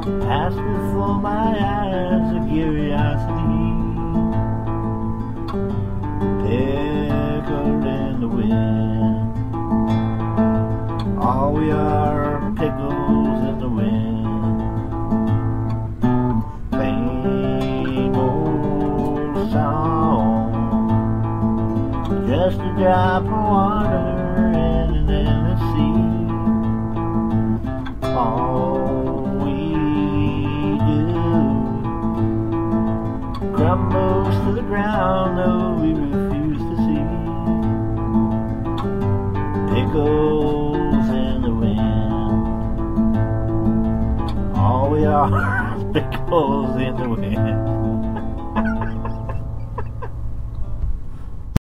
pass before my eyes of curiosity, pickled in the wind. All we are pickles in the wind. Same old song, just a drop of water in an endless sea. All we do crumbles to the ground, though we refuse to see. Pickles in the wind. All we are is pickles in the wind.